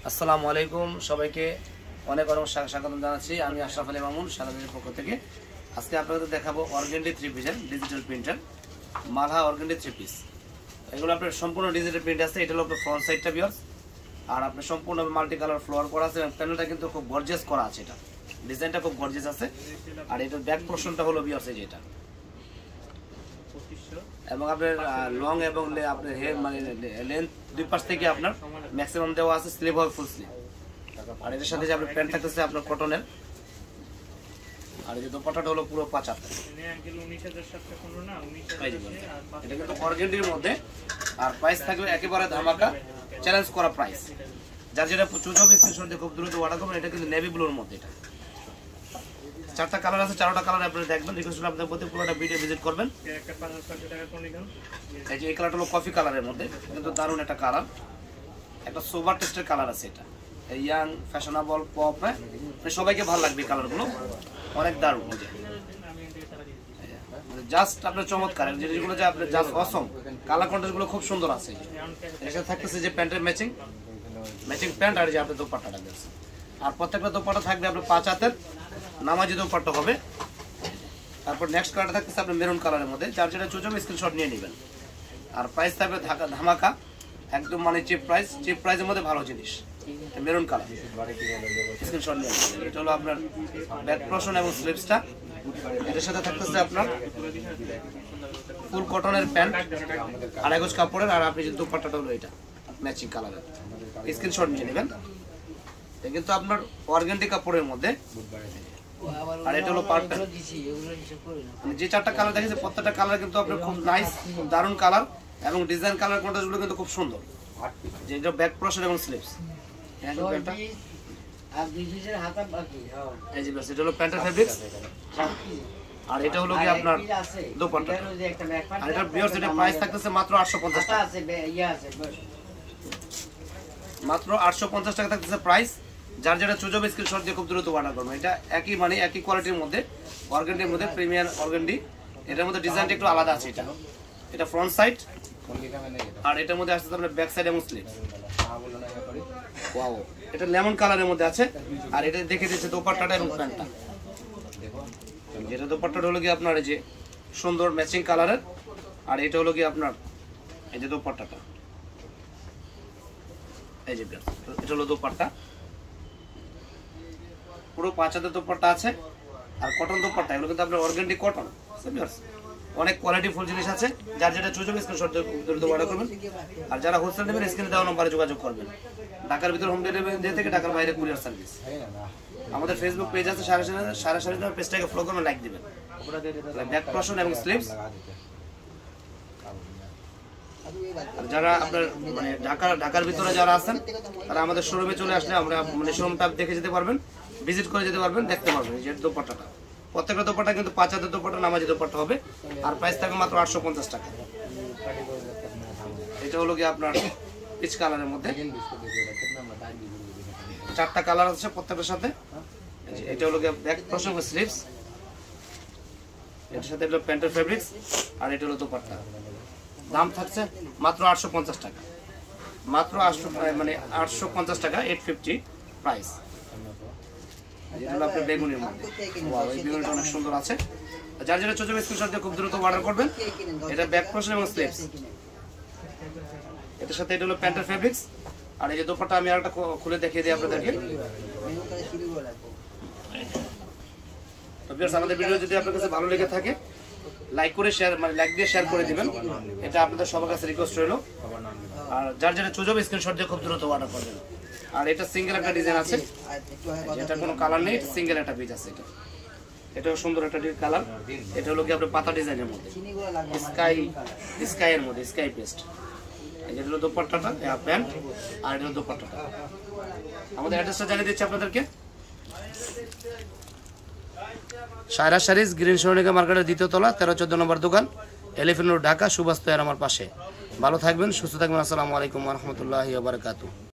আসসালামু আলাইকুম সবাইকে অনেক অনেক স্বাগত জানাচ্ছি। আমি আশরাফ আলী মামুন সারাদিনের পক্ষ থেকে। আজকে আপনাদের দেখাবো অর্গেন্ডি 3 পিসের ডিজিটাল প্রিন্টার মালহা অর্গেন্ডি 3 পিস। এগুলো আপনার সম্পূর্ণ ডিজিটাল প্রিন্ট আছে। এটা হলো আপনার ফ্রন্ট সাইডটা ভিউয়ার্স, আর আপনার সম্পূর্ণ মাল্টি কালার ফ্লোর করা আছে এবং প্যানেলটা কিন্তু খুব গর্জিয়াস করা আছে। এটা ডিজাইনটা খুব গর্জিয়াস আছে। আর এটার ব্যাক পোর্শনটা হলো ভিউয়ার্স এই যে এটা, এবং আপনার লং এবং আপনার হেড মানে লেন্থ দুই পাশ থেকে আপনার ম্যাক্সিমাম দেওয়া আছে। স্লিভ হবে ফুল স্লিভ। আর এর সাথে যে আপনার প্যান্ট থাকতেছে আপনার কটনের, আর এই যে দোপাট্টাটা হলো পুরো 5 হাত। এটা কিন্তু অর্গেন্ডির মধ্যে, আর প্রাইস থাকবে একেবারে ধামাকা চ্যালেঞ্জ করা প্রাইস। যার যেটা চুজ হবে স্ক্রিনশট দিয়ে খুব দ্রুত অর্ডার করবেন। এটা কিন্তু নেভি ব্লুর মধ্যে। এটা 4টা কালার আছে, 4টা কালার আপনারা দেখবেন। রিকোয়েস্ট হলো আপনাদের প্রতি পুরোটা ভিডিও ভিজিট করবেন। এই যে এই কালারটা হলো কফি কালারের মধ্যে, কিন্তু দারুণ একটা কালার, একটা সোবার টেস্টের কালার আছে। এটা ইয়াং ফ্যাশনেবল পপ, সবাইকে ভালো লাগবে কালারগুলো, অনেক দারুণ। জাস্ট আপনার চমৎকার যেগুলো যে আপনার জাস্ট অসম কালার কন্ট্রাস্টগুলো খুব সুন্দর আছে। এর সাথে থাকতেছে যে প্যান্টের ম্যাচিং প্যান্ট, আর যে আপনার দোপাট্টাটা দেখছে। আর প্রত্যেকটা দোপাট্টা থাকবে আপনার 5 হাতের নামাজি দোপাট্টা হবে। তারপর নেক্সট কালারটা থাকতেছে আপনার মেরুন কালারের মধ্যে। যার যেটা চুজ হবে স্ক্রিনশট নিয়ে নেবেন। আর প্রাইস থাকবে ধামাকা একদম, মানে চিপ প্রাইসের মধ্যে ভালো জিনিস। মেরুন কালার স্ক্রিনশট নিয়ে নেবেন। এটা হলো আপনার ব্যাক পোর্শন এবং স্লিভসটা। এটার সাথে থাকতেছে আপনার ফুল কটনের প্যান্ট, আড়াই গজ কাপড়ের। আর আপনি যে দোপাট্টাটা হলো এটা ম্যাচিং কালারের, স্ক্রিনশট নিয়ে নেবেন। কিন্তু আপনার অর্গানডি কাপড়ের মধ্যে। আর এটা হলো পার্টটা, যে 4টা কালার দেখেছে প্রত্যেকটা কালার কিন্তু আপনার খুব নাইস, খুব দারুণ কালার, এবং ডিজাইন কালার কন্ট্রাস্টগুলো কিন্তু খুব সুন্দর। যে এটা ব্যাক পোর্শন এবং স্লিভস, এই যে এটা হলো প্যান্টের ফেব্রিক্স, আর এটা হলো কি আপনার দোপাট্টা। আর এটা ভিউয়ার্স এটা প্রাইস থাকতেছে মাত্র 850 টাকা। মাত্র 850 টাকা থাকতেছে প্রাইস। যার যেটা চুজ হবে স্ক্রিনশট দিয়ে খুব দ্রুত অর্ডার করবেন। এটা একই মানে একই কোয়ালিটির মধ্যে, অর্গানডির মধ্যে, প্রিমিয়াম অর্গানডি। এটার মধ্যে ডিজাইনটা একটু আলাদা আছে। এটা ফ্রন্ট সাইড, আর এটার মধ্যে আসছে আপনার ব্যাক সাইড এবং স্লিভ। ওয়াও, এটা লেমন কালারের মধ্যে আছে। আর এটা দেখে দিচ্ছে দোপাট্টাটা এবং প্যান্টটা। যেটা দোপাট্টাটা হলো কি আপনার এই যে সুন্দর ম্যাচিং কালারের, আর এটা হলো কি আপনার এই যে দোপাট্টাটা, এই যে এটা হলো দোপাট্টা। পুরো 5 হাতের দোপাট্টা আছে, আর কটন দোপাট্টা। এগুলো কিন্তু আপনার অর্গানডি কটন, অনেক কোয়ালিটি ফুল জিনিস আছে। যার যেটা চুজ হবে স্ক্রিনশট দিয়ে অর্ডার করবেন। আর যারা হোলসেল নেবেন স্ক্রিনে দেওয়া নম্বরে যোগাযোগ করবেন। ঢাকার ভিতরে হোম ডেলিভারি দিয়ে থেকে ঢাকার বাইরে কুরিয়ার সার্ভিস। আমাদের ফেসবুক পেজ আছে, সারা পেজটাকে ফলো করবেন, লাইক দিবেন। ব্যাক পোর্শন এবং স্লিভস। যারা আপনার মানে ঢাকার ভিতরে যারা আছেন তারা আমাদের শোরুমে চলে আসলে আমরা মানে শোরুমটা দেখে যেতে পারবেন, ভিজিট করে যেতে পারবেন, দেখতে পারবেন। এই যে দোপাট্টাটা, প্রত্যেকটা দোপাট্টা কিন্তু 5 হাতের দোপাট্টা, নামাজি দোপাট্টা হবে। আর প্রাইস থাকবে মাত্র 850 টাকা। এটা হলো কি আপনার পিচ কালারের মধ্যে, 4টা কালার আছে প্রত্যেকটার সাথে। এটা হলো কি ব্যাক পোর্শন এবং স্লিভস। এটার সাথে হলো প্যান্টের ফেব্রিক্স, আর এটা হলো দোপাট্টা। দাম থাকছে মাত্র 850 টাকা। মাত্র 850 টাকা, 850 প্রাইস। এটা হলো আপনার বেগুনের মধ্যে। এই বেগুনটা অনেক সুন্দর আছে। যার যেটা চোখে স্ক্রিনশট দিয়ে খুব দ্রুত অর্ডার করবেন। এটা ব্যাক পোর্শন এবং স্লিভস। এটার সাথে এটা হলো প্যান্টের ফেব্রিক্স। আর এই যে দোপাট্টা আমি আরেকটা খুলে দেখিয়ে দিই আপনাদেরকে। তো ভিউয়ার্স, আমাদের ভিডিও যদি আপনার কাছে ভালো লেগে থাকে লাইক করে শেয়ার, মানে লাইক দিয়ে শেয়ার করে দিবেন। এটা আপনাদের সবার কাছে রিকোয়েস্ট রইল। আর যার যেটা চুজ হবে স্ক্রিনশট দিয়ে খুব দ্রুত অর্ডার করবেন। আর এটা সিঙ্গেল একটা ডিজাইন আছে, যেটা কোনো কালার নেই, সিঙ্গেল একটা পিস আছে। এটাও সুন্দর একটা কালার। এটা হলো কি আপনার পাতা ডিজাইনের মধ্যে, স্কাইয়ের মধ্যে, স্কাই পেস্ট। এটা হলো দোপাট্টাটা, প্যান্ট, আর এটা হলো দোপাট্টাটা। আমাদের অ্যাড্রেসটা জানিয়ে দিচ্ছি আপনাদেরকে। সায়রা শাড়িজ, গ্রিন সোনিকা মার্কেটের 2য় তলা, 13-14 নম্বর দোকান, এলিফ্যান্ট রোড, ঢাকা। সুভাষ তৈয়ার আমার পাশে। ভালো থাকবেন, সুস্থ থাকবেন। আসসালামু আলাইকুম ওয়া রাহমাতুল্লাহি ওয়া বারাকাতুহু।